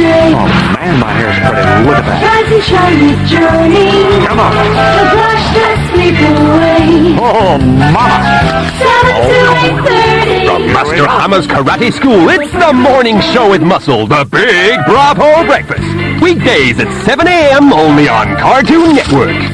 day. Oh man, my hair's pretty. Look at that. Rise and shine with journey. Come on. The brush that sleep away. Oh, mama. 7 to 8:30. From Master Hammer's Karate School, it's the morning show with Muscle, the Big Bravo Breakfast. Weekdays at 7 a.m. only on Cartoon Network.